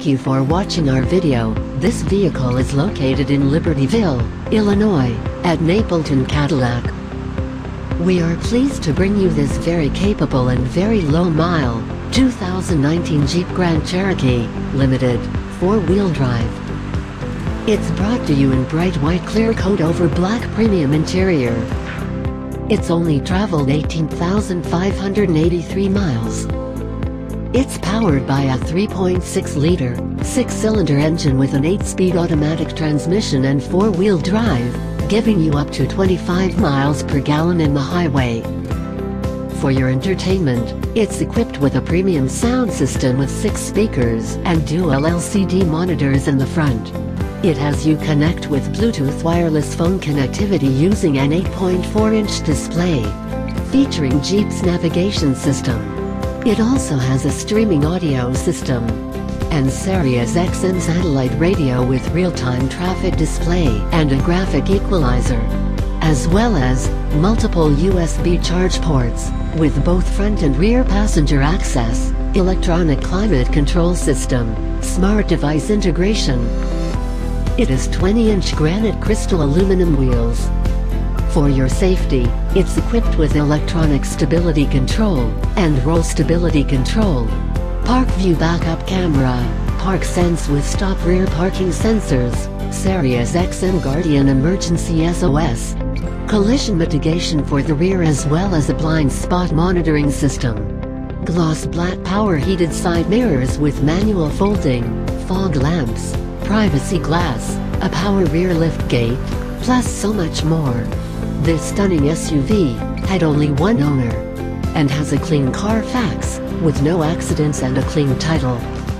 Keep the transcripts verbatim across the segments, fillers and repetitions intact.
Thank you for watching our video. This vehicle is located in Libertyville, Illinois, at Napleton Cadillac. We are pleased to bring you this very capable and very low-mile, two thousand nineteen Jeep Grand Cherokee, Limited, four-wheel drive. It's brought to you in bright white clear coat over black premium interior. It's only traveled eighteen thousand five hundred eighty-three miles. It's powered by a three point six liter, six-cylinder engine with an eight-speed automatic transmission and four-wheel drive, giving you up to twenty-five miles per gallon in the highway. For your entertainment, it's equipped with a premium sound system with six speakers and dual L C D monitors in the front. It has Uconnect with Bluetooth wireless phone connectivity using an eight point four inch display, featuring Jeep's navigation system. It also has a streaming audio system and Sirius X M satellite radio with real-time traffic display and a graphic equalizer, as well as multiple U S B charge ports with both front and rear passenger access, electronic climate control system, smart device integration. It has twenty inch granite crystal aluminum wheels. For your safety, it's equipped with electronic stability control and roll stability control, park view backup camera, park sense with stop rear parking sensors, Sirius X M Guardian emergency S O S, collision mitigation for the rear as well as a blind spot monitoring system, gloss black power heated side mirrors with manual folding, fog lamps, privacy glass, a power rear lift gate, plus so much more. This stunning S U V had only one owner and has a clean Carfax with no accidents and a clean title.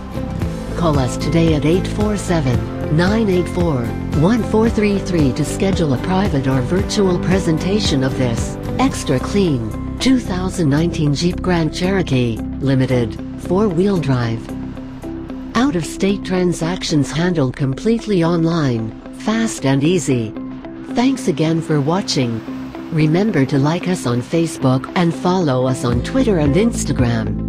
Call us today at eight four seven, nine eight four, one four three three to schedule a private or virtual presentation of this extra clean two thousand nineteen Jeep Grand Cherokee, Limited, four-wheel drive. Out-of-state transactions handled completely online, fast and easy. Thanks again for watching. Remember to like us on Facebook and follow us on Twitter and Instagram.